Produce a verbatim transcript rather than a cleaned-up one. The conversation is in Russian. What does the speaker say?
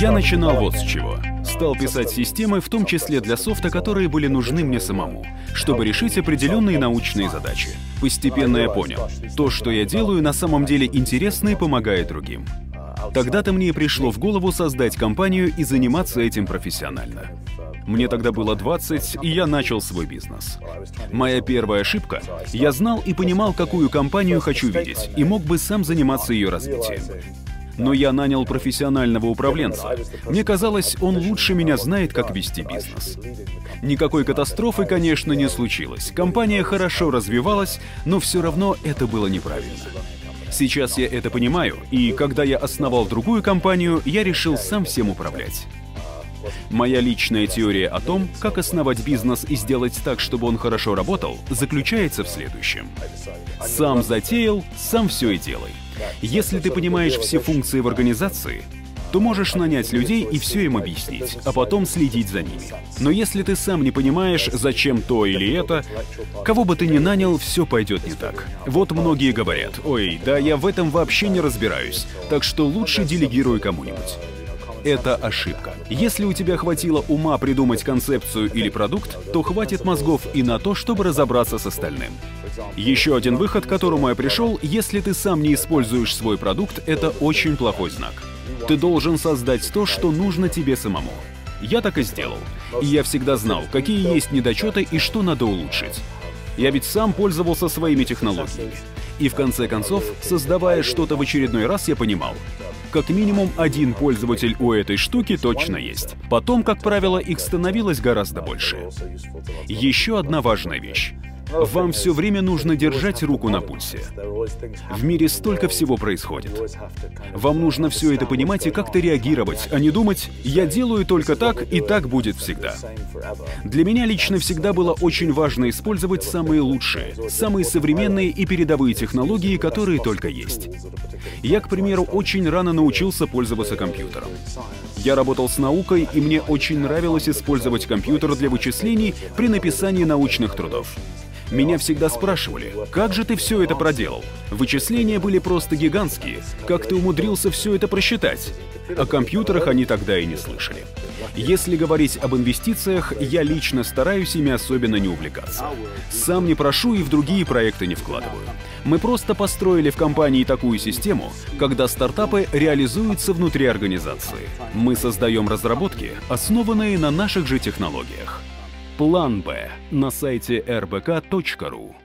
Я начинал вот с чего. Стал писать системы, в том числе для софта, которые были нужны мне самому, чтобы решить определенные научные задачи. Постепенно я понял, то, что я делаю, на самом деле интересно и помогает другим. Тогда-то мне и пришло в голову создать компанию и заниматься этим профессионально. Мне тогда было двадцать, и я начал свой бизнес. Моя первая ошибка — я знал и понимал, какую компанию хочу видеть, и мог бы сам заниматься ее развитием. Но я нанял профессионального управленца. Мне казалось, он лучше меня знает, как вести бизнес. Никакой катастрофы, конечно, не случилось. Компания хорошо развивалась, но все равно это было неправильно. Сейчас я это понимаю, и когда я основал другую компанию, я решил сам всем управлять. Моя личная теория о том, как основать бизнес и сделать так, чтобы он хорошо работал, заключается в следующем. Сам затеял, сам все и делай. Если ты понимаешь все функции в организации, то можешь нанять людей и все им объяснить, а потом следить за ними. Но если ты сам не понимаешь, зачем то или это, кого бы ты ни нанял, все пойдет не так. Вот многие говорят: «Ой, да я в этом вообще не разбираюсь, так что лучше делегируй кому-нибудь». Это ошибка. Если у тебя хватило ума придумать концепцию или продукт, то хватит мозгов и на то, чтобы разобраться с остальным. Еще один выход, к которому я пришел: если ты сам не используешь свой продукт, это очень плохой знак. Ты должен создать то, что нужно тебе самому. Я так и сделал. И я всегда знал, какие есть недочеты и что надо улучшить. Я ведь сам пользовался своими технологиями. И в конце концов, создавая что-то в очередной раз, я понимал, как минимум один пользователь у этой штуки точно есть. Потом, как правило, их становилось гораздо больше. Еще одна важная вещь. Вам все время нужно держать руку на пульсе. В мире столько всего происходит. Вам нужно все это понимать и как-то реагировать, а не думать: «Я делаю только так, и так будет всегда». Для меня лично всегда было очень важно использовать самые лучшие, самые современные и передовые технологии, которые только есть. Я, к примеру, очень рано научился пользоваться компьютером. Я работал с наукой, и мне очень нравилось использовать компьютер для вычислений при написании научных трудов. Меня всегда спрашивали: «Как же ты все это проделал? Вычисления были просто гигантские. Как ты умудрился все это просчитать?» О компьютерах они тогда и не слышали. Если говорить об инвестициях, я лично стараюсь ими особенно не увлекаться. Сам не прошу и в другие проекты не вкладываю. Мы просто построили в компании такую систему, когда стартапы реализуются внутри организации. Мы создаем разработки, основанные на наших же технологиях. План Б на сайте эр бэ ка точка ру.